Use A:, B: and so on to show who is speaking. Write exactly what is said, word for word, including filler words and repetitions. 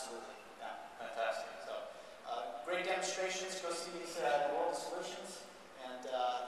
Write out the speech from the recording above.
A: Absolutely. Yeah, fantastic. So, uh, great demonstrations. Go see these uh, World of Solutions. And uh,